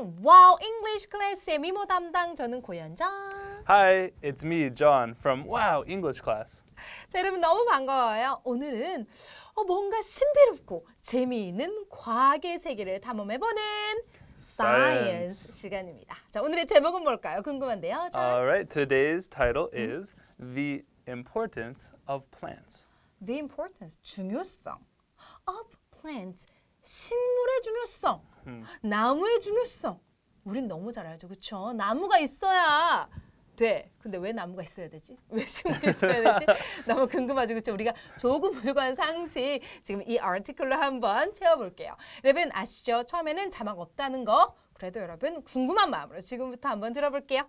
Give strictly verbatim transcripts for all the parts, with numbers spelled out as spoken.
여러분, Wow English Class의 미모 담당 저는 고현정. Hi, it's me, John, from Wow English Class. 자, 여러분 너무 반가워요. 오늘은 어, 뭔가 신비롭고 재미있는 과학의 세계를 탐험해보는 Science, Science. 시간입니다. 자, 오늘의 제목은 뭘까요? 궁금한데요. John? All right, today's title is The Importance of Plants. The importance, 중요성 of plants, 식물의 중요성, 음. 나무의 중요성. 우린 너무 잘 알죠, 그렇죠? 나무가 있어야 돼. 근데 왜 나무가 있어야 되지? 왜 식물이 있어야 되지? 너무 궁금하죠, 그렇죠? 우리가 조금 부족한 상식 지금 이 아티클로 한번 채워볼게요. 여러분 아시죠? 처음에는 자막 없다는 거. 그래도 여러분 궁금한 마음으로 지금부터 한번 들어볼게요.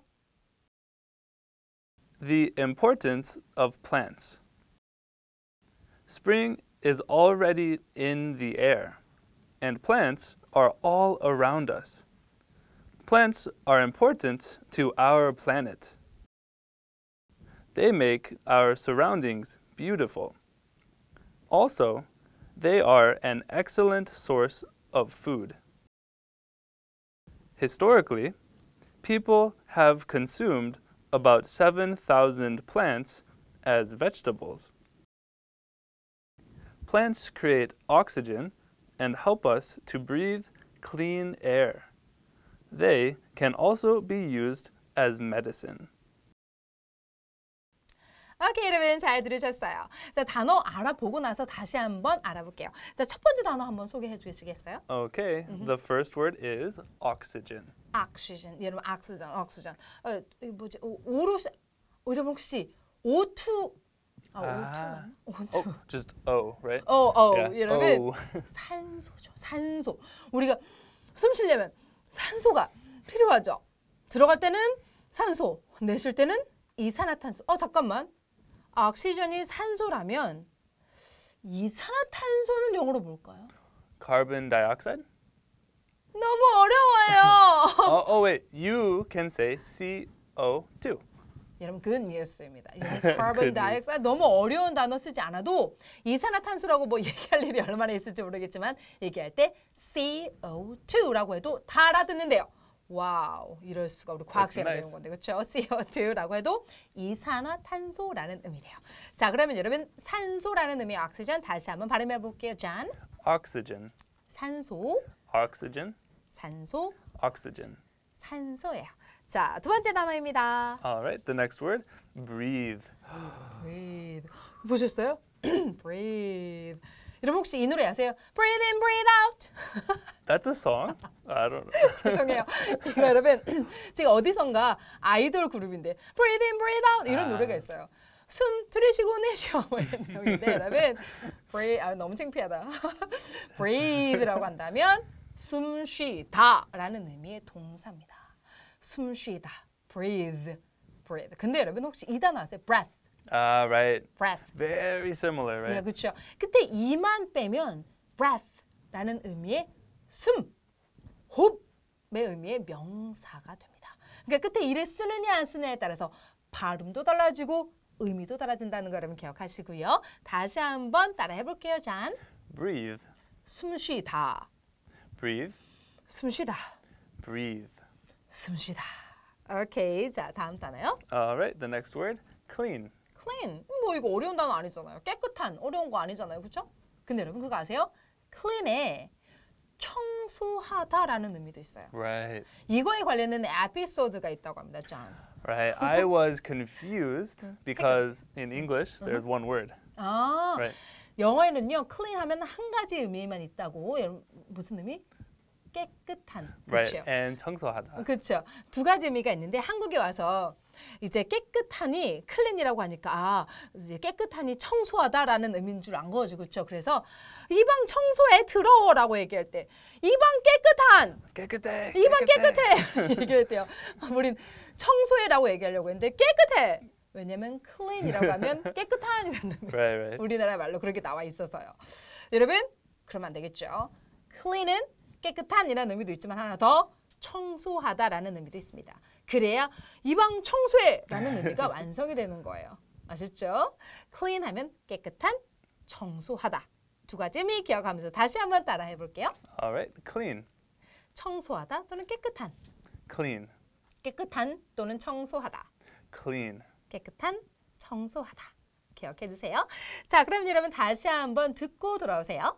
The importance of plants. Spring is already in the air, and plants are all around us. Plants are important to our planet. They make our surroundings beautiful. Also, they are an excellent source of food. Historically, people have consumed about seven thousand plants as vegetables. Plants create oxygen and help us to breathe clean air. They can also be used as medicine. 오케이, 여러분 잘 들으셨어요. 자, 단어 알아보고 나서 다시 한번 알아볼게요. 자, 첫 번째 단어 한번 소개해 주시겠어요? Okay, the first word is oxygen. oxygen. 여러분 oxygen, oxygen. 어, 이거 뭐지? 오, 오로 시, 어, 여러분 혹시 오투 아, 아. 오투. 오투. Oh, just O, right? 어, 어, Yeah. 여러분 O. 산소죠. 산소. 우리가 숨 쉬려면 산소가 필요하죠. 들어갈 때는 산소, 내쉴 때는 이산화탄소. 어, 잠깐만. 오xygen이 산소라면 이산화탄소는 영어로 뭘까요? Carbon dioxide? 너무 어려워요. oh, oh, wait, you can say C O two. 여러분 good news입니다. carbon Good news. dioxide 너무 어려운 단어 쓰지 않아도 이산화탄소라고 뭐 얘기할 일이 얼마나 있을지 모르겠지만 얘기할 때 C O two라고 해도 다 알아듣는데요. 와우, 이럴 수가. 우리 과학 시간에 배운 nice. 건데 그렇죠? C O two라고 해도 이산화탄소라는 의미래요. 자, 그러면 여러분 산소라는 의미의 oxygen 다시 한번 발음해 볼게요. John. Oxygen. 산소, Oxygen. 산소, Oxygen. 산소예요. 자, 두 번째 단어입니다. All right, the next word, breathe. breathe. 보셨어요? breathe. 여러분 혹시 이 노래 아세요? breathe in, breathe out. That's a song? I don't know. 죄송해요. 이거 여러분 지금 어디선가 아이돌 그룹인데 breathe in, breathe out 이런 아. 노래가 있어요. 숨 들이쉬고 내쉬어 뭐 이런 내용인데 여러분 breathe 아 너무 창피하다. breathe라고 한다면 숨 쉬다라는 의미의 동사입니다. 숨 쉬다. breathe. breathe. 근데 여러분 혹시 이 단어 아세요? breath. Ah, right. breath. Very similar, 네, right? 그렇죠. 그때 이만 빼면 breath라는 의미의 숨, 호흡의 의미의 명사가 됩니다. 그러니까 끝에 이를 쓰느냐 안 쓰느냐에 따라서 발음도 달라지고 의미도 달라진다는 거 여러분 기억하시고요. 다시 한번 따라 해볼게요, 잔. Breathe. 숨 쉬다, Breathe. 숨 쉬다, Breathe. 숨 쉬다. 오케이, 자 다음 단어요. All right, the next word, clean. clean. 뭐 이거 어려운 단어 아니잖아요. 깨끗한, 어려운 거 아니잖아요. 그렇죠? 근데 여러분 그거 아세요? clean에 청소하다라는 의미도 있어요. Right. 이거에 관련된 에피소드가 있다고 합니다. John. Right. I was confused because in English there's one word. 아, Right. 영어에는요. clean 하면 한 가지 의미만 있다고. 여러분, 무슨 의미? 깨끗한. Right. 그렇죠? And 청소하다. 그렇죠. 두 가지 의미가 있는데 한국에 와서 이제 깨끗하니 클린이라고 하니까 아, 이제 깨끗하니 청소하다라는 의미인 줄 안 거죠. 그렇죠? 그래서 이 방 청소해 들어라고 얘기할 때 이 방 깨끗한 깨끗해. 이 방 깨끗해 얘기할 때요. 우린 청소해라고 얘기하려고 했는데 깨끗해. 왜냐면 clean이라고 하면 깨끗한이라는 의미. Right, right. 우리나라 말로 그렇게 나와 있어서요. 여러분, 그러면 안 되겠죠. clean은 깨끗한이라는 의미도 있지만 하나 더 청소하다라는 의미도 있습니다. 그래야 이 방 청소해라는 의미가 완성이 되는 거예요. 아셨죠? clean 하면 깨끗한, 청소하다. 두 가지 의미 기억하면서 다시 한번 따라 해볼게요. All right, clean. 청소하다 또는 깨끗한. clean, 깨끗한 또는 청소하다. clean. 깨끗한, 청소하다. 기억해 주세요. 자, 그럼 여러분 다시 한번 듣고 돌아오세요.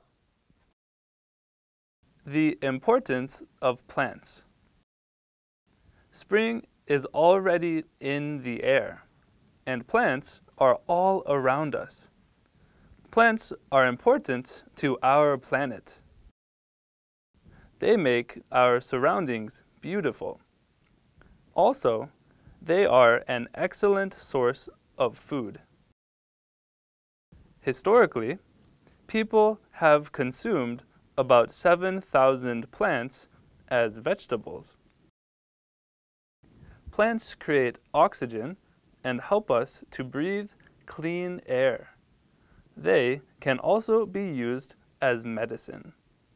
The importance of plants. Spring is already in the air, and plants are all around us. Plants are important to our planet. They make our surroundings beautiful. Also, they are an excellent source of food. Historically, people have consumed about seven thousand plants as vegetables. Plants create oxygen and help us to breathe clean air. They can also be used as medicine.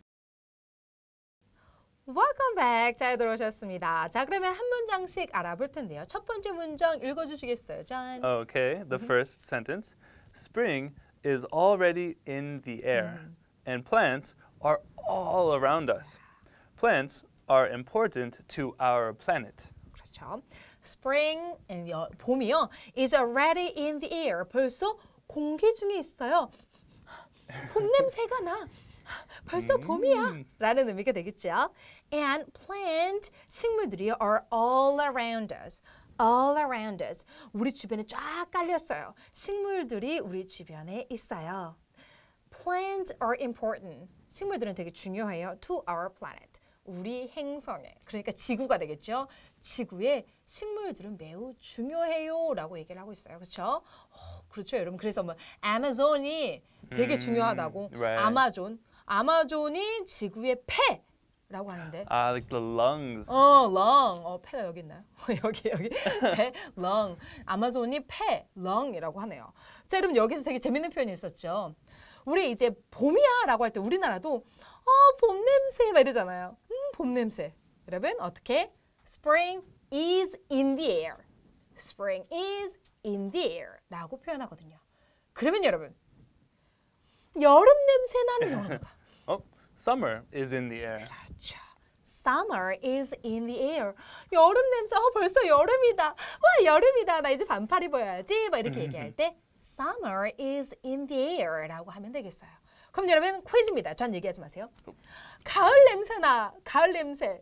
Welcome back. 잘 들어오셨습니다. 자, 그러면 한 문장씩 알아볼 텐데요. 첫 번째 문장 읽어주시겠어요, John? Okay, the first sentence. Spring is already in the air, and plants are all around us. Plants are important to our planet. 그렇죠. Spring, 봄이요, is already in the air. 벌써 공기 중에 있어요. 봄 냄새가 나. 벌써 봄이야. 라는 의미가 되겠죠. And plant, 식물들이 are all around us. all around us. 우리 주변에 쫙 깔렸어요. 식물들이 우리 주변에 있어요. Plants are important. 식물들은 되게 중요해요. To our planet. 우리 행성에. 그러니까 지구가 되겠죠. 지구에 식물들은 매우 중요해요. 라고 얘기를 하고 있어요. 그렇죠? 어, 그렇죠, 여러분. 그래서 뭐 아마존이 되게 음, 중요하다고. right. 아마존. 아마존이 지구의 폐. 라고 하는데. Ah, like the lungs. 어, lung. 어, 폐가 여기 있나요? 여기 여기 폐, lung. 아마존이 폐, lung이라고 하네요. 자, 여러분 여기서 되게 재밌는 표현이 있었죠. 우리 이제 봄이야라고 할 때 우리나라도 어, 봄 냄새 막 이러잖아요. 음, 봄 냄새. 여러분 어떻게? Spring is in the air. Spring is in the air라고 표현하거든요. 그러면 여러분 여름 냄새 나는 영어가. Oh, summer is in the air. 그렇죠. Summer is in the air. 여름 냄새. 어, 벌써 여름이다. 와, 여름이다. 나 이제 반팔 입어야지. 막 이렇게 얘기할 때 Summer is in the air라고 하면 되겠어요. 그럼 여러분 퀴즈입니다. 전 얘기하지 마세요. 가을 냄새나. 가을 냄새.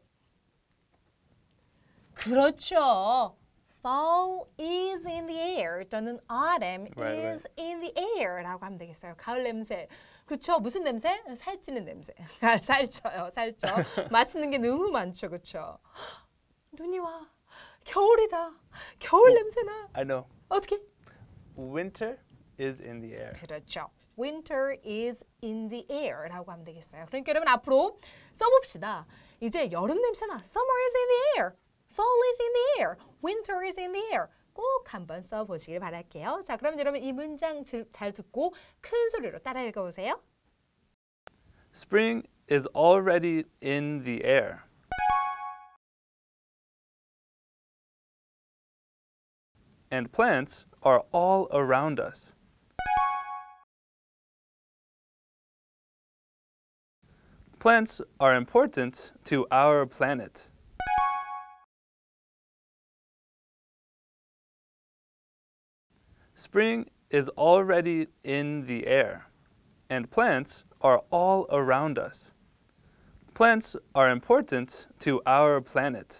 그렇죠. Fall is in the air 또는 autumn Right, is in the air라고 하면 되겠어요. 가을 냄새. 그렇죠. 무슨 냄새? 살찌는 냄새. 살쪄요. 살쪄. 맛있는 게 너무 많죠. 그렇죠. 눈이 와. 겨울이다. 겨울 냄새나. I know. 어떻게? Winter is in the air. 그렇죠. Winter is in the air라고 하면 되겠어요. 그러니까 여러분 앞으로 써봅시다. 이제 여름 냄새나. Summer is in the air. Fall is in the air. Winter is in the air. 꼭 한번 써보시길 바랄게요. 자, 그럼 여러분 이 문장 잘 듣고 큰 소리로 따라 읽어보세요. Spring is already in the air. And plants are all around us. Plants are important to our planet. Spring is already in the air, and plants are all around us. Plants are important to our planet.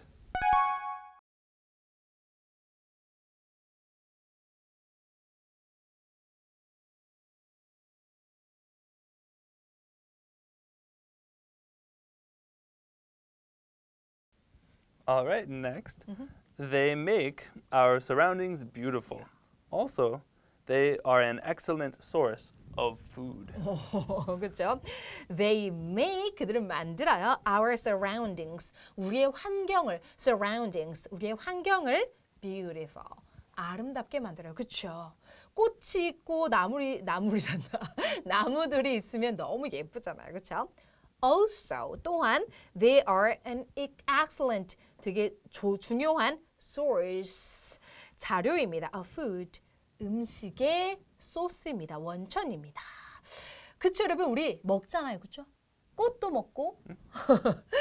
All right, next. They make our surroundings beautiful. Also, they are an excellent source of food. 그렇죠? They make, 그들은 만들어요. Our surroundings, 우리의 환경을, surroundings, 우리의 환경을 beautiful, 아름답게 만들어요. 그렇죠? 꽃이 있고 나물이, 나물이란다. 나무들이 있으면 너무 예쁘잖아요. 그렇죠? Also, 또한 they are an excellent, 되게 조, 중요한 source, 자료입니다. A food, 음식의 소스입니다. 원천입니다. 그쵸, 여러분? 우리 먹잖아요. 그쵸? 꽃도 먹고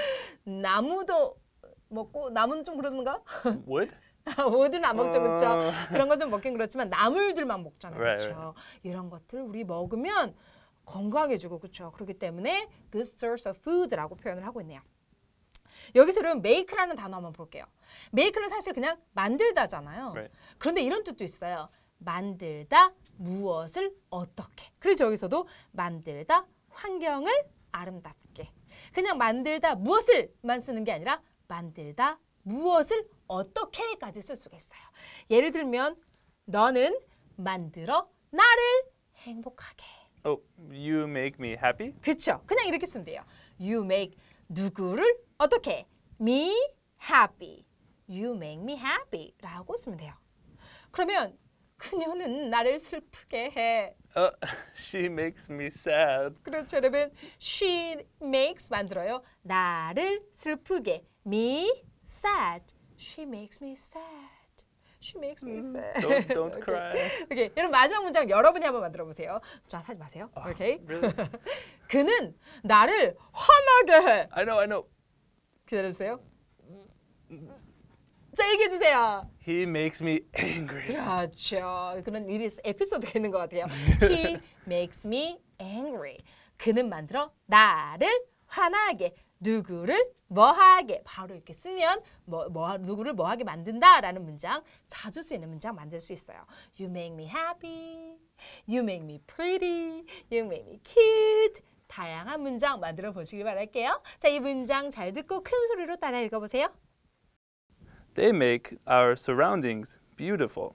나무도 먹고 나무는 좀 그러는가? Wood? 뭐든 안 먹죠, 그렇죠? 어. 그런 건 좀 먹긴 그렇지만 나물들만 먹잖아요, Right, 그렇죠? 이런 것들 우리 먹으면 건강해지고, 그렇죠? 그렇기 때문에 good source of food라고 표현을 하고 있네요. 여기서 그럼 make라는 단어 한번 볼게요. make는 사실 그냥 만들다잖아요. Right. 그런데 이런 뜻도 있어요. 만들다 무엇을 어떻게. 그래서 여기서도 만들다 환경을 아름답게. 그냥 만들다 무엇을만 쓰는 게 아니라 만들다 무엇을 어떻게까지 쓸 수가 있어요. 예를 들면 너는 만들어 나를 행복하게. Oh, you make me happy? 그렇죠. 그냥 이렇게 쓰면 돼요. You make 누구를 어떻게? Me happy. You make me happy 라고 쓰면 돼요. 그러면 그녀는 나를 슬프게 해. Uh, she makes me sad. 그렇죠, 여러분. She makes 만들어요. 나를 슬프게. Me sad. She makes me sad. She makes me sad. Don't, don't 오케이. cry. 오케이. 여러분 마지막 문장 여러분이 한번 만들어 보세요. 자, 하지 마세요. 오케이. Really? 그는 나를 화나게 해. I know, I know. 기다려 주세요. 자, 얘기해 주세요. He makes me angry. 그렇죠. 그런 일이 에피소드가 있는 것 같아요. He makes me angry. 그는 만들어 나를 화나게. 누구를 뭐하게. 바로 이렇게 쓰면 뭐, 뭐 누구를 뭐하게 만든다라는 문장, 자주 쓰이는 문장 만들 수 있어요. You make me happy. You make me pretty. You make me cute. 다양한 문장 만들어 보시길 바랄게요. 자, 이 문장 잘 듣고 큰 소리로 따라 읽어보세요. They make our surroundings beautiful.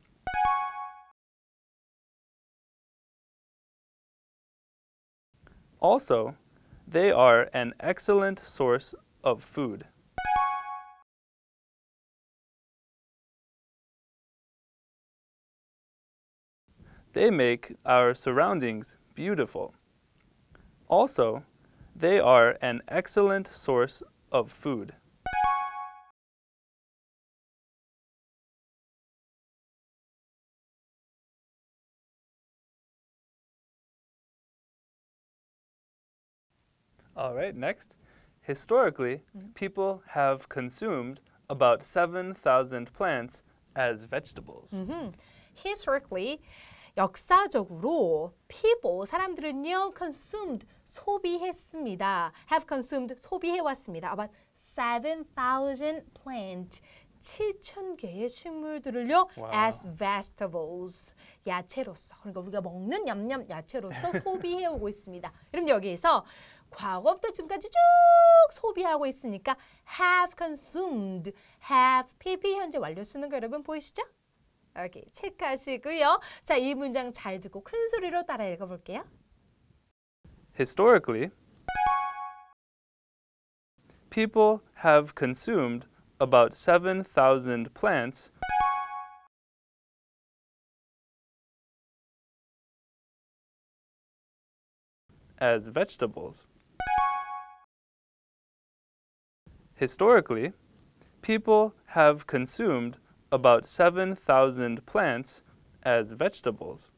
Also, they are an excellent source of food. They make our surroundings beautiful. Also, they are an excellent source of food. All right, next. Historically, people have consumed about seven thousand plants as vegetables. 음흠. Historically, 역사적으로 people, 사람들은요, consumed, 소비했습니다. have consumed, 소비해왔습니다. about seven thousand plants, 칠천 개의 식물들을요, Wow. as vegetables, 야채로서, 그러니까 우리가 먹는 냠냠 야채로서 소비해오고 있습니다. 그럼 여기에서 과거부터 지금까지 쭉 소비하고 있으니까 have consumed, have pp 현재 완료 쓰는 거 여러분 보이시죠? 오케이, 체크하시고요. 자, 이 문장 잘 듣고 큰 소리로 따라 읽어볼게요. Historically, people have consumed about seven thousand plants as vegetables. Historically, people have consumed about seven thousand plants as vegetables.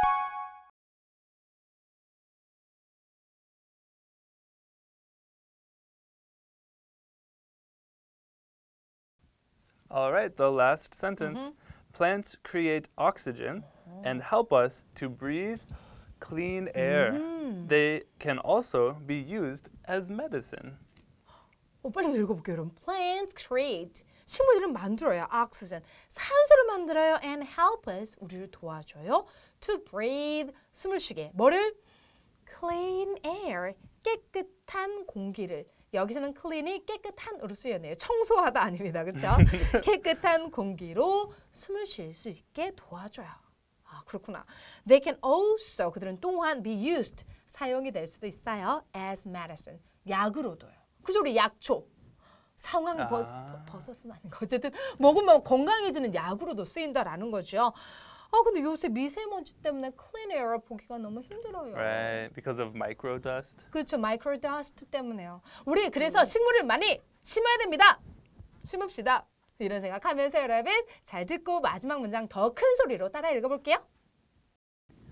All right, the last sentence. Plants create oxygen and help us to breathe clean air. They can also be used as medicine. 어, 빨리 읽어볼게요, 여러분. Plants create. 식물들은 만들어요. oxygen. 산소를 만들어요. and help us. 우리를 도와줘요. to breathe. 숨을 쉬게. 뭐를? clean air. 깨끗한 공기를. 여기서는 clean이 깨끗한으로 쓰였네요. 청소하다 아닙니다. 그렇죠? 깨끗한 공기로 숨을 쉴 수 있게 도와줘요. 아, 그렇구나. They can also, 그들은 또한 be used, 사용이 될 수도 있어요. as medicine, 약으로도요. 그죠? 우리 약초. 상황 아. 버, 버섯은 아닌 거. 어쨌든 먹으면 건강해지는 약으로도 쓰인다라는 거죠. 아, 근데 요새 미세먼지 때문에 clean air 보기가 너무 힘들어요. Right, because of microdust. 그렇죠. 마이크로 더스트 때문에요. 우리 그래서 식물을 많이 심어야 됩니다. 심읍시다. 이런 생각하면서 여러분 잘 듣고 마지막 문장 더 큰 소리로 따라 읽어볼게요.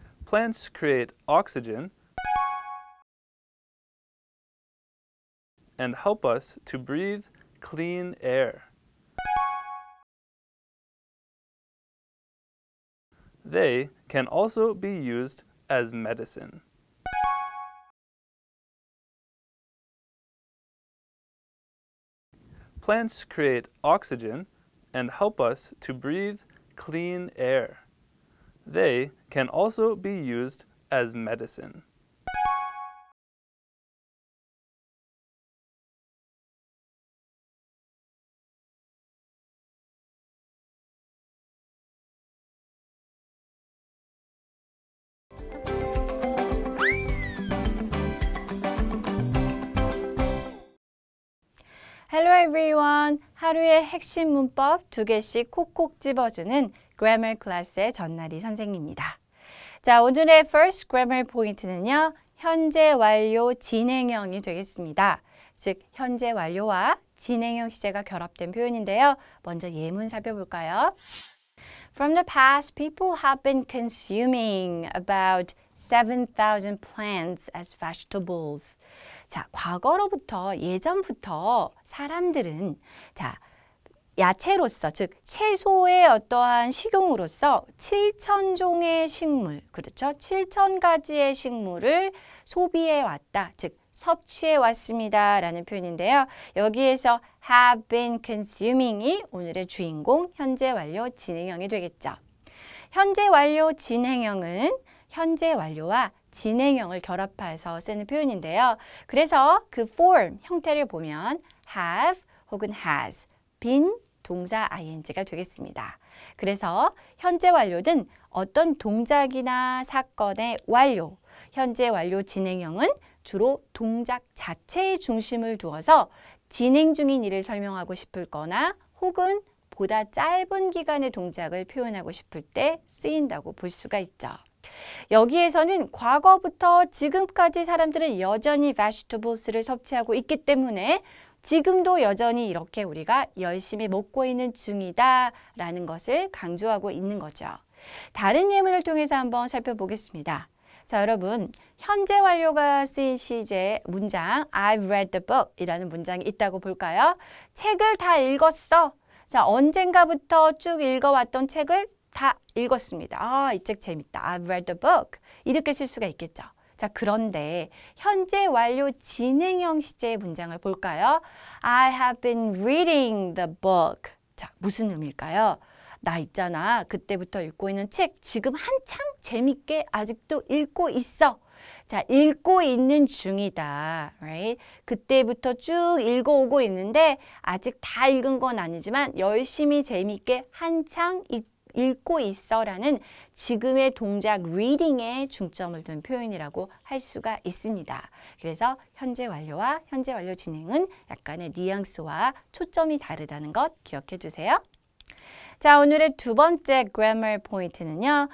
Plants create oxygen and help us to breathe clean air. They can also be used as medicine. Plants create oxygen and help us to breathe clean air. They can also be used as medicine. Hello everyone! 하루의 핵심 문법 두 개씩 콕콕 집어주는 Grammar 클래스의 전나리 선생님입니다. 자, 오늘의 first grammar 포인트는요. 현재 완료 진행형이 되겠습니다. 즉, 현재 완료와 진행형 시제가 결합된 표현인데요. 먼저 예문 살펴볼까요? From the past, people have been consuming about seven thousand plants as vegetables. 자, 과거로부터 예전부터 사람들은 자, 야채로서 즉 채소의 어떠한 식용으로서 칠천 종의 식물, 그렇죠? 칠천 가지의 식물을 소비해 왔다. 즉 섭취해 왔습니다. 라는 표현인데요. 여기에서 have been consuming이 오늘의 주인공 현재 완료 진행형이 되겠죠. 현재 완료 진행형은 현재 완료와 진행형을 결합해서 쓰는 표현인데요. 그래서 그 form, 형태를 보면 have 혹은 has, 빈 동사 아이엔지가 되겠습니다. 그래서 현재 완료는 어떤 동작이나 사건의 완료, 현재 완료 진행형은 주로 동작 자체의 중심을 두어서 진행 중인 일을 설명하고 싶을 거나 혹은 보다 짧은 기간의 동작을 표현하고 싶을 때 쓰인다고 볼 수가 있죠. 여기에서는 과거부터 지금까지 사람들은 여전히 vegetables를 섭취하고 있기 때문에 지금도 여전히 이렇게 우리가 열심히 먹고 있는 중이다 라는 것을 강조하고 있는 거죠. 다른 예문을 통해서 한번 살펴보겠습니다. 자, 여러분, 현재 완료가 쓰인 시제 문장 I've read the book 이라는 문장이 있다고 볼까요? 책을 다 읽었어. 자, 언젠가부터 쭉 읽어왔던 책을 다 읽었습니다. 아, 이 책 재밌다. I've read the book. 이렇게 쓸 수가 있겠죠. 자, 그런데 현재 완료 진행형 시제의 문장을 볼까요? I have been reading the book. 자, 무슨 의미일까요? 나 있잖아. 그때부터 읽고 있는 책 지금 한창 재밌게 아직도 읽고 있어. 자, 읽고 있는 중이다. Right? 그때부터 쭉 읽어오고 있는데 아직 다 읽은 건 아니지만 열심히 재밌게 한창 읽고 읽고 있어라는 지금의 동작 reading에 중점을 둔 표현이라고 할 수가 있습니다. 그래서 현재 완료와 현재 완료 진행은 약간의 뉘앙스와 초점이 다르다는 것 기억해 주세요. 자, 오늘의 두 번째 grammar 포인트는요.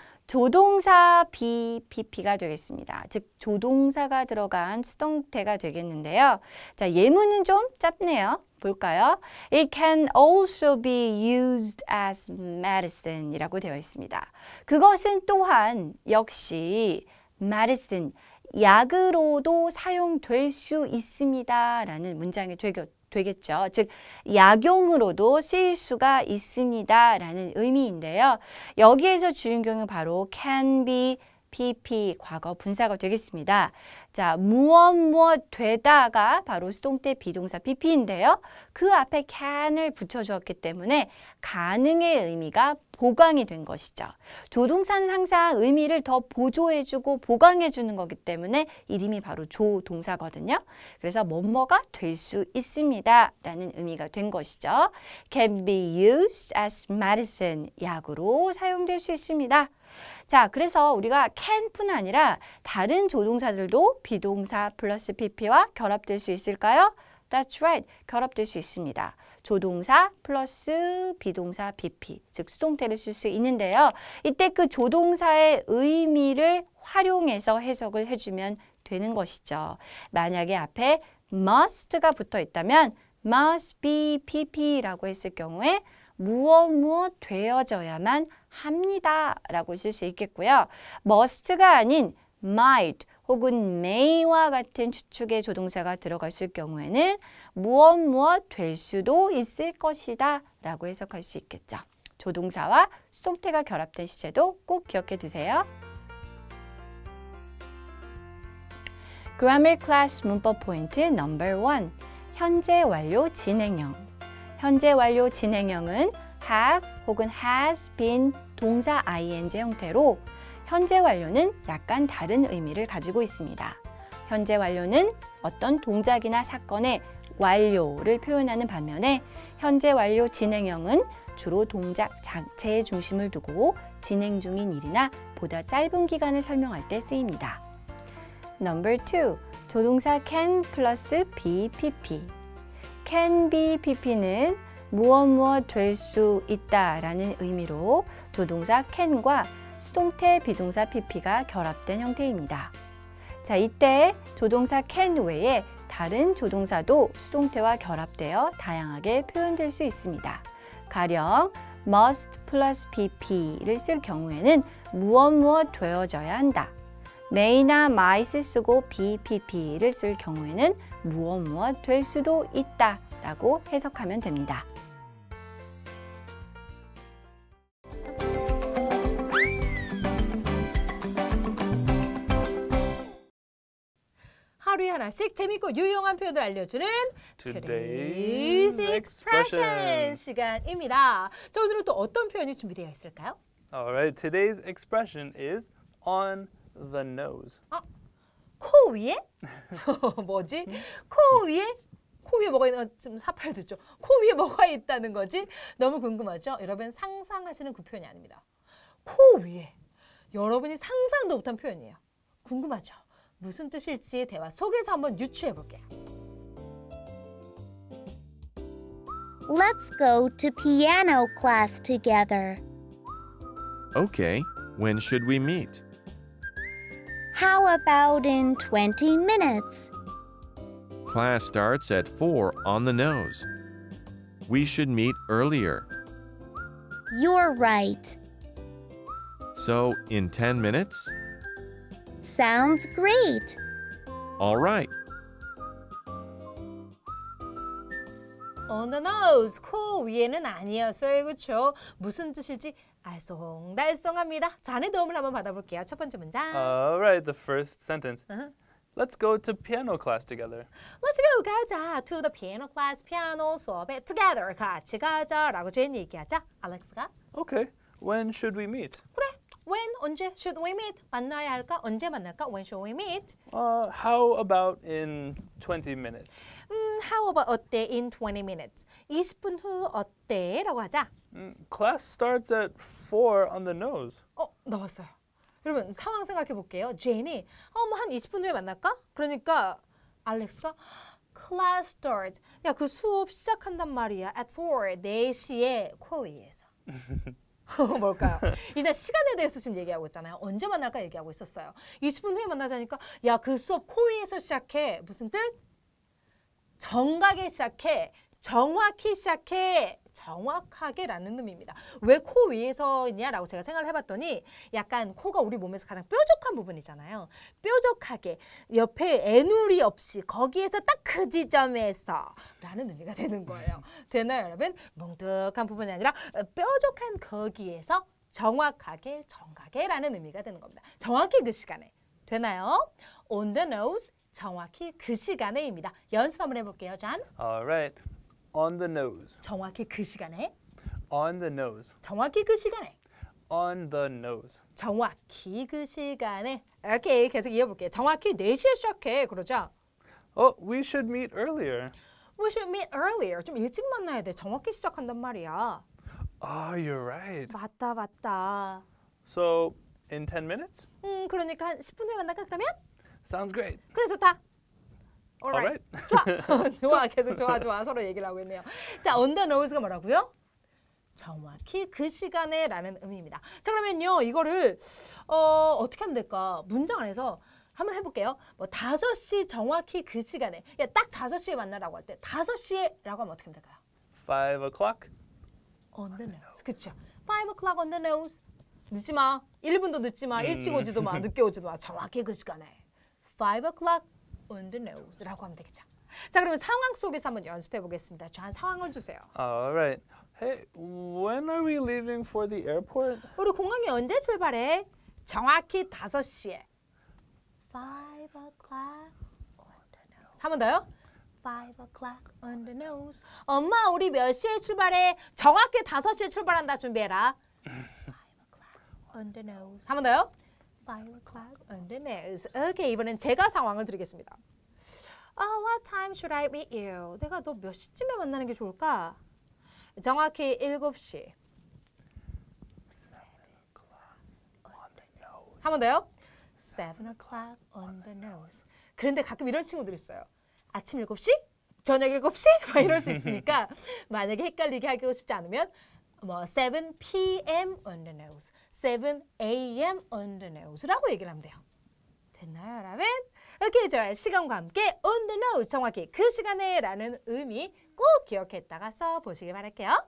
조동사 be, pp가 되겠습니다. 즉 조동사가 들어간 수동태가 되겠는데요. 자, 예문은 좀 짧네요. 볼까요? It can also be used as medicine 이라고 되어 있습니다. 그것은 또한 역시 medicine, 약으로도 사용될 수 있습니다. 라는 문장이 되겠, 되겠죠. 즉, 약용으로도 쓰일 수가 있습니다. 라는 의미인데요. 여기에서 주인공은 바로 can be, pp, 과거 분사가 되겠습니다. 자, 무엇 무엇 되다가 바로 수동태 비동사 pp인데요. 그 앞에 can을 붙여주었기 때문에 가능의 의미가 보강이 된 것이죠. 조동사는 항상 의미를 더 보조해주고 보강해주는 거기 때문에 이름이 바로 조동사거든요. 그래서 뭐뭐가 될 수 있습니다. 라는 의미가 된 것이죠. Can be used as medicine. 약으로 사용될 수 있습니다. 자, 그래서 우리가 can뿐 아니라 다른 조동사들도 비동사 플러스 pp와 결합될 수 있을까요? That's right. 결합될 수 있습니다. 조동사 플러스 비동사 pp, 즉 수동태를 쓸 수 있는데요. 이때 그 조동사의 의미를 활용해서 해석을 해주면 되는 것이죠. 만약에 앞에 must가 붙어 있다면 must be pp라고 했을 경우에 무엇 무엇 되어져야만 합니다 라고 쓸 수 있겠고요. must가 아닌 might 혹은 may와 같은 추측의 조동사가 들어갔을 경우에는 무엇 무엇 될 수도 있을 것이다 라고 해석할 수 있겠죠. 조동사와 수동태가 결합된 시제도 꼭 기억해 두세요. Grammar Class 문법 포인트 넘버 원. 현재 완료 진행형. 현재 완료 진행형은 have 혹은 has been 동사 ing 형태로 현재 완료는 약간 다른 의미를 가지고 있습니다. 현재 완료는 어떤 동작이나 사건의 완료를 표현하는 반면에 현재 완료 진행형은 주로 동작 자체에 중심을 두고 진행 중인 일이나 보다 짧은 기간을 설명할 때 쓰입니다. 넘버 투. 조동사 can 플러스 be pp. can be pp는 무엇 무엇 될 수 있다 라는 의미로 조동사 can과 수동태 비동사 pp가 결합된 형태입니다. 자, 이때 조동사 can 외에 다른 조동사도 수동태와 결합되어 다양하게 표현될 수 있습니다. 가령 must 플러스 pp를 쓸 경우에는 무엇 무엇 되어져야 한다. may나 might 쓰고 be pp를 쓸 경우에는 무엇 무엇 될 수도 있다 라고 해석하면 됩니다. 하루에 하나씩 재밌고 유용한 표현을 알려주는 Today's Today's expression. Expression 시간입니다. 자, 오늘은 또 어떤 표현이 준비되어 있을까요? Alright, today's expression is on the nose. 코 위에? 뭐지? 코 위에? 코 위에 뭐가 있는 좀 사팔 듣죠? 코 위에 뭐가 있다는 거지? 너무 궁금하죠? 여러분 상상하시는 그 표현이 아닙니다. 코 위에. 여러분이 상상도 못한 표현이에요. 궁금하죠? 무슨 뜻일지 대화 속에서 한번 유추해 볼게요. Let's go to piano class together. Okay, when should we meet? How about in twenty minutes? Class starts at four on the nose. We should meet earlier. You're right. So, in ten minutes? Sounds great. All right. On the nose, 코 위에는 아니었어요. 그렇죠? 무슨 뜻일지 알쏭달쏭합니다. 잔의 도움을 한번 받아볼게요. 첫 번째 문장. Alright, the first sentence. Uh-huh. Let's go to piano class together. Let's go 가자. To the piano class, 피아노 수업에 together. 같이 가자. 라고 저희는 얘기하자. 알렉스가. Okay, when should we meet? 그래. When, 언제? Should we meet? 만나야 할까? 언제 만날까? When should we meet? Uh, how about in twenty minutes? 음, how about 어때? In twenty minutes. 이십 분 후 어때? 라고 하자. Mm, class starts at four on the nose. 어, 나왔어요. 여러분 상황 생각해 볼게요. 제인이 어, 뭐 한 이십 분 후에 만날까? 그러니까 알렉스가 class start. 야, 그 수업 시작한단 말이야. at four, 네 시에 코웨이에서. 뭘까요? 일단 시간에 대해서 지금 얘기하고 있잖아요. 언제 만날까 얘기하고 있었어요. 이십 분 후에 만나자니까 야, 그 수업 코웨이에서 시작해. 무슨 뜻? 정각에 시작해. 정확히 시작해. 정확하게라는 의미입니다. 왜 코 위에서냐라고 제가 생각을 해봤더니 약간 코가 우리 몸에서 가장 뾰족한 부분이잖아요. 뾰족하게 옆에 애누리 없이 거기에서 딱 그 지점에서 라는 의미가 되는 거예요. 되나요 여러분? 뭉툭한 부분이 아니라 뾰족한 거기에서 정확하게 정각에라는 의미가 되는 겁니다. 정확히 그 시간에. 되나요? On the nose, 정확히 그 시간에입니다. 연습 한번 해볼게요. 잔. Alright, on the nose. 정확히 그 시간에. On the nose. 정확히 그 시간에. On the nose. 정확히 그 시간에. 오케이, 계속 이어볼게요. 정확히 네 시에 시작해. 그러자. Oh, we should meet earlier. We should meet earlier. 좀 일찍 만나야 돼. 정확히 시작한단 말이야. Oh, you're right. 맞다, 맞다. So, in ten minutes? 음, 그러니까 한 십 분 후에 만날까 그러면? Sounds great. 그래, 좋다. Alright. 좋아. 좋아. 계속 좋아, 좋아. 서로 얘기를 하고 있네요. 자, on the nose가 뭐라고요? 정확히 그 시간에 라는 의미입니다. 자, 그러면요. 이거를 어, 어떻게 하면 될까? 문장 안에서 한번 해볼게요. 뭐 다섯 시 정확히 그 시간에. 야, 딱 다섯 시에 만나라고 할 때 다섯 시에 라고 하면 어떻게 하면 될까요? Five o'clock? On the nose. 그렇죠. Five o'clock on the nose. 늦지 마. 일 분도 늦지 마. 일찍 오지도 마. 늦게 오지도 마. 정확히 그 시간에. five o'clock on the nose라고 하면 되겠죠. 자, 그러면 상황 속에서 한번 연습해 보겠습니다. 저 한 상황을 주세요. All right. Hey, when are we leaving for the airport? 우리 공항에 언제 출발해? 정확히 다섯 시에. five o'clock on the nose. 한 번 더요. five o'clock on the nose. 엄마, 우리 몇 시에 출발해? 정확히 다섯 시에 출발한다. 준비해라. five o'clock on the nose. 한 번 더요. five o'clock on the nose. 오케이, 이번엔 제가 상황을 드리겠습니다. Oh, what time should I meet you? 내가 너 몇 시쯤에 만나는 게 좋을까? 정확히 일곱 시. 한 번 더요. seven o'clock on the nose. 그런데 가끔 이런 친구들 있어요. 아침 일곱 시? 저녁 일곱 시? 막 이럴 수 있으니까 만약에 헷갈리게 하고 싶지 않으면 뭐 seven p.m. on the nose, seven a.m. on the nose라고 얘기를 하면 돼요. 됐나요, 여러분? 오케이, 좋아요. 시간과 함께 on the nose, 정확히 그 시간에 라는 의미 꼭 기억했다가 써보시길 바랄게요.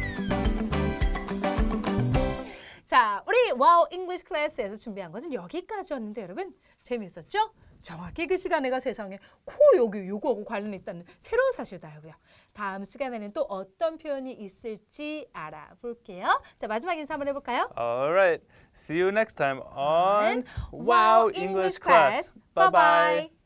자, 우리 와우 잉글리시 클래스에서 준비한 것은 여기까지였는데 여러분 재미있었죠? 정확히 그 시간에가 세상에 코 여기 요거하고 관련이 있다는 새로운 사실도 알고요. 다음 시간에는 또 어떤 표현이 있을지 알아볼게요. 자, 마지막 인사 한번 해볼까요? All right. See you next time on Wow Wow English Class. Bye bye.